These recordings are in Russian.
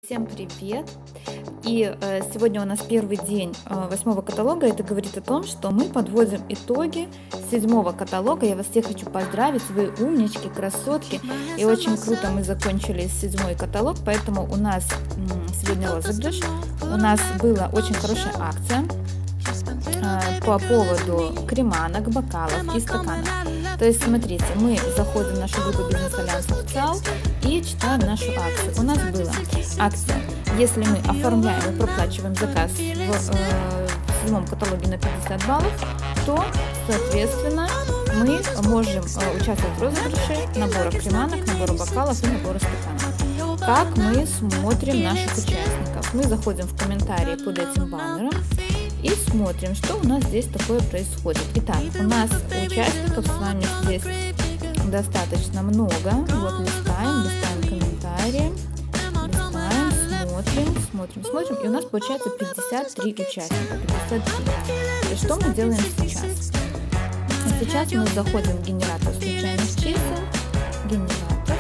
Всем привет! И сегодня у нас первый день 8-го каталога. Это говорит о том, что мы подводим итоги 7-го каталога. Я вас всех хочу поздравить, вы умнички, красотки. И очень круто мы закончили 7-й каталог, поэтому у нас сегодня розыгрыш. У нас была очень хорошая акция по поводу креманок, бокалов и стаканов. То есть, смотрите, мы заходим в нашу группу Бизнес Альянс Официал и читаем нашу акцию. У нас была акция, если мы оформляем и проплачиваем заказ в 7-м каталоге на 50 баллов, то, соответственно, мы можем участвовать в розыгрыше набора креманок, набора бокалов и набора стаканов. Как мы смотрим наших участников? Мы заходим в комментарии под этим баннером и смотрим, что у нас здесь такое происходит. Итак, у нас участников с вами здесь достаточно много. Вот листаем комментарии, смотрим, и у нас получается 53 участника, 53. И что мы делаем сейчас? Сейчас мы заходим в генератор случайных чисел, генератор.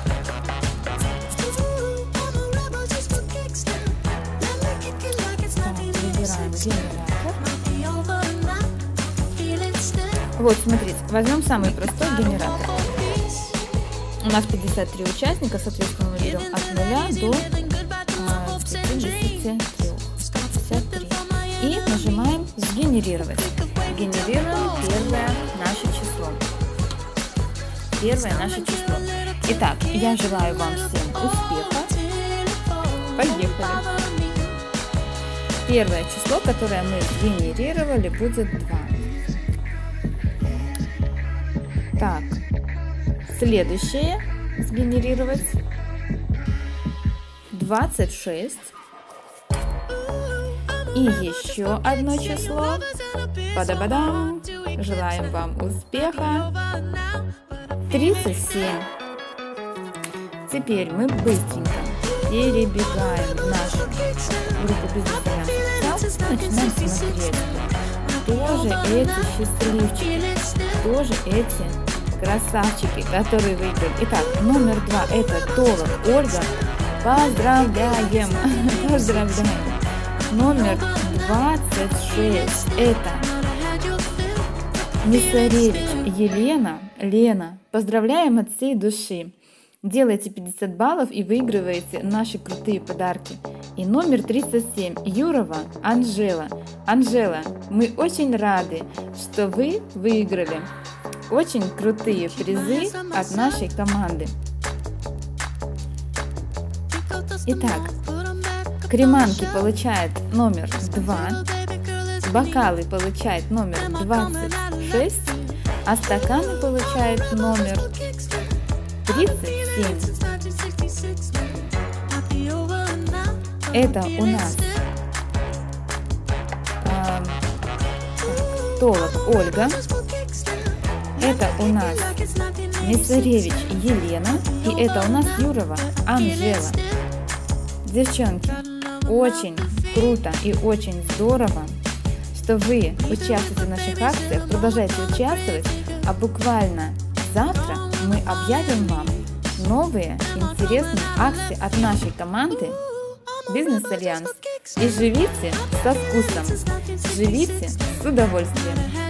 Выбираем генератор. Вот, смотрите, возьмем самый простой генератор. У нас 53 участника, соответственно, мы берем от 0 до 53. И нажимаем «Сгенерировать». Генерируем первое наше число. Итак, я желаю вам всем успеха. Поехали. Первое число, которое мы сгенерировали, будет 2. Так, следующее сгенерировать 26. И еще одно число. Ба-да-ба-дам. Желаем вам успеха. 37. Теперь мы быстренько перебегаем в нашу группу Бизнес Альянс и начинаем смотреть, кто же эти счастливчики, кто же эти красавчики, которые выиграли. Итак, номер 2 это Толок Ольга. Поздравляем! Поздравляем! Номер 26 это Мисаревич Елена. Лена, поздравляем от всей души. Делайте 50 баллов и выигрываете наши крутые подарки. И номер 37 Юрова Анжела. Анжела, мы очень рады, что вы выиграли очень крутые призы от нашей команды. Итак, креманки получает номер 2, бокалы получает номер 26, а стаканы получает номер 37. Это у нас Толок Ольга. Это у нас Мисаревич Елена. И это у нас Юрова Анжела. Девчонки, очень круто и очень здорово, что вы участвуете в наших акциях. Продолжайте участвовать. А буквально завтра мы объявим вам новые интересные акции от нашей команды Бизнес Альянс. И живите со вкусом, живите с удовольствием.